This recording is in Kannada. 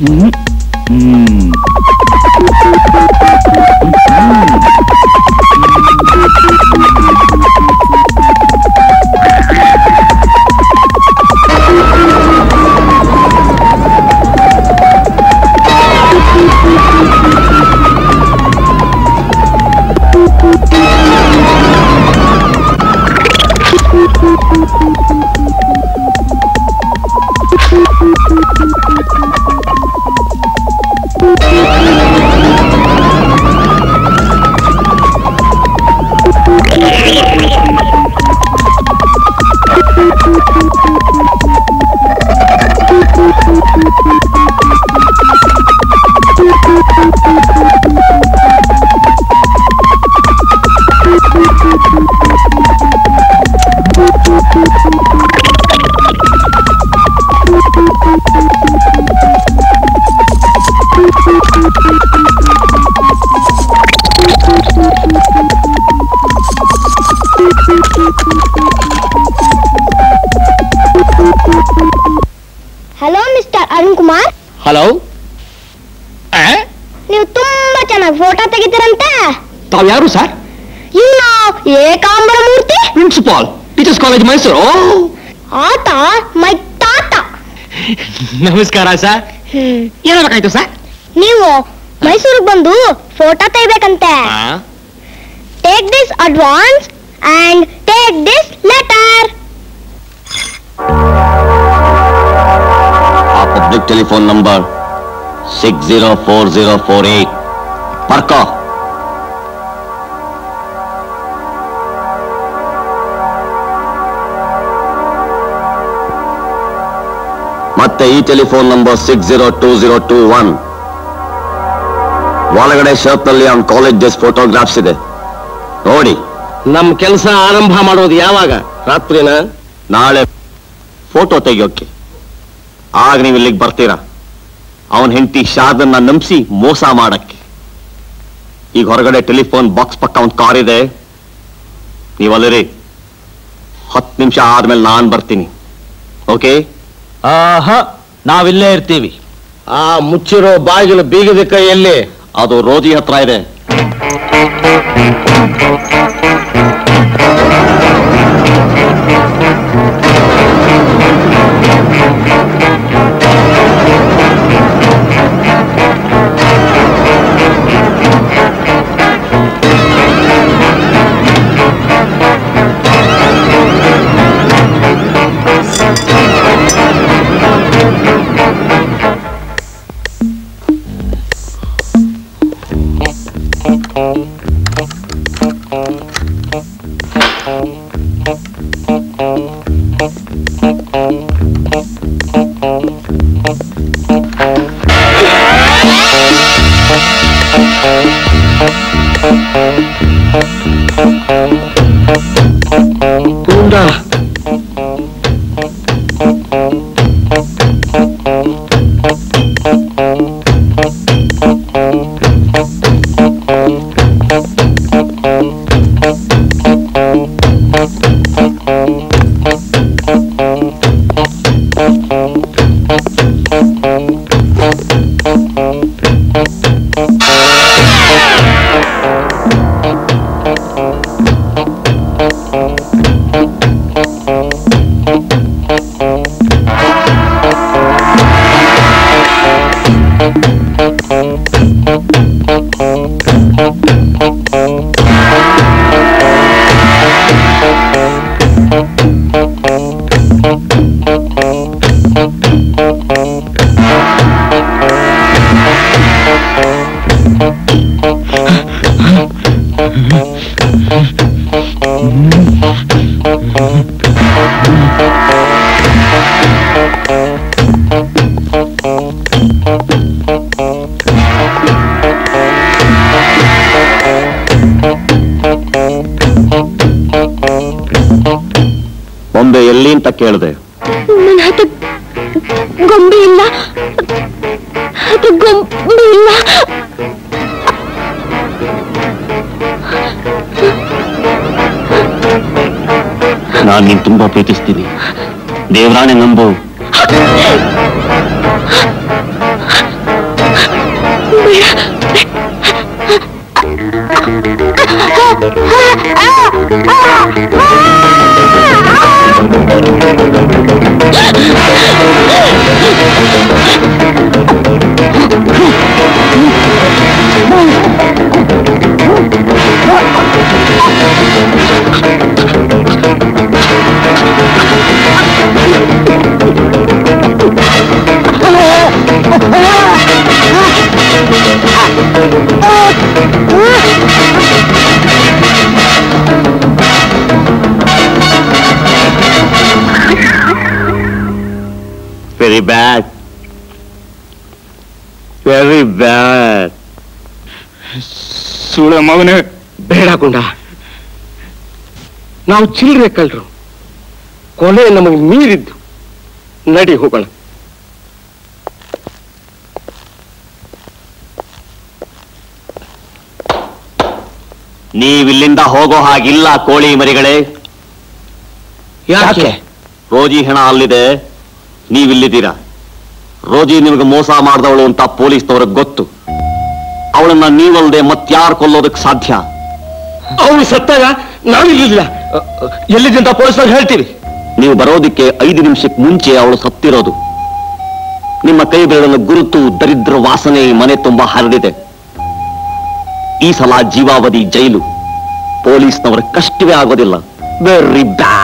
Hello mister Arun Kumar. Hello, ನೀವು ತುಂಬಾ ಚೆನ್ನಾಗಿ ಫೋಟೋ ತೆಗಿತೀರಂತೆ. ತಾವ್ ಯಾರು ಸರ್? ಇನ್ನು Ekambara Murthy, principal, teachers college Mysuru. ಆತ ಮೈ ತಾತ. ನಮಸ್ಕಾರ ಸರ್. ಏನಾಗಬೇಕಾಯ್ತು ಸರ್? ನೀವು ಮೈಸೂರಿಗೆ ಬಂದು ಫೋಟೋ ತೆಗಿಬೇಕಂತೆ. Take this advance and take this letter. Public telephone number 604048 पर्को. ಮತ್ತೆ ಈ ಟೆಲಿಫೋನ್ ನಂಬರ್ 602021. ಒಳಗಡೆ ಶರ್ಟ್ ನಲ್ಲಿ ಅವನ ಕಾಲೇಜ್ ಡೇಸ್ ಫೋಟೋಗ್ರಾಫ್ಸ್ ಇದೆ ನೋಡಿ. ನಮ್ ಕೆಲಸ ಆರಂಭ ಮಾಡೋದು ಯಾವಾಗ? ರಾತ್ರಿನ? ನಾಳೆ ಫೋಟೋ ತೆಗಿಯೋಕೆ. ಆಗ ನೀವು ಇಲ್ಲಿಗೆ ಬರ್ತೀರಾ ಅವನ ಹೆಂಡತಿ ಶಾರದನ್ನ ನಂಬಿಸಿ ಮೋಸ ಮಾಡಕ್ಕೆ. ಈಗ ಹೊರಗಡೆ ಟೆಲಿಫೋನ್ ಬಾಕ್ಸ್ ಪಕ್ಕ ಒಂದು ಕಾರ್ ಇದೆ, ನೀವಲ್ಲರಿ. 10 ನಿಮಿಷ ಆದ್ಮೇಲೆ ನಾನ್ ಬರ್ತೀನಿ. ಓಕೆ? ನಾವಿಲ್ಲೇ ಇರ್ತೀವಿ. ಆ ಮುಚ್ಚಿರೋ ಬಾಗಿಲು ಬೀಗದ ಕೈಯಲ್ಲಿ ಅದು ರೋಜಿ ಹತ್ರ ಇದೆ. ಬೊಂಬೆ ಎಲ್ಲಿ ಅಂತ ಕೇಳಿದೆ. ನನ್ನ ಹತ್ರ ಗೊಂಬೆ ಇಲ್ಲ, ಗೊಂಬೆ ಇಲ್ಲ. ನಾನು ನೀನ್ ತುಂಬಾ ಪ್ರೀತಿಸ್ತೀನಿ. ದೇವರಾಣೆ ನಂಬು. Very bad, very bad. ಸುಳ ಮಗನೇ, ಬೇಡ ಗುಂಡ, ನಾವು ಚಿಲ್ಲರೆ ಕಳ್ರು, ಕೊಲೆ ನಮಗೆ ಮೀರಿದ್ದು. ನಡಿ ಹೋಗೋಣ. ನೀವಿಲ್ಲಿಂದ ಹೋಗೋ ಹಾಗಿಲ್ಲ ಕೋಳಿ ಮರಿಗಳೇ. ಯಾಕೆ? ರೋಜಿ ಹೆಣ ಅಲ್ಲಿದೆ, ನೀವಿಲ್ಲಿದ್ದೀರಾ. ರೋಜಿ ನಿಮಗೆ ಮೋಸ ಮಾಡಿದವಳು ಅಂತ ಪೊಲೀಸ್ನವ್ರಿಗೆ ಗೊತ್ತು. ಅವಳನ್ನ ನೀವಲ್ದೆ ಮತ್ಯಾರು ಕೊಲ್ಲೋದಕ್ಕೆ ಸಾಧ್ಯ? ಅವಳು ಸತ್ತಾಗ ನಾವಿಲ್ಲ. ಎಲ್ಲಿದ್ದಂತ ಪೊಲೀಸರು ಹೇಳ್ತೀವಿ. ನೀವು ಬರೋದಕ್ಕೆ 5 ನಿಮಿಷಕ್ಕೆ ಮುಂಚೆ ಅವಳು ಸತ್ತಿರೋದು. ನಿಮ್ಮ ಕೈ ಬೆರಳನ್ನು ಗುರುತು ದರಿದ್ರ ವಾಸನೆ ಮನೆ ತುಂಬಾ ಹರಡಿದೆ. ಈ ಸಲ ಜೀವಾವಧಿ ಜೈಲು. ಪೊಲೀಸ್ನವರ ಕಷ್ಟವೇ ಆಗೋದಿಲ್ಲ. ವೆರಿ ಬ್ಯಾಡ್.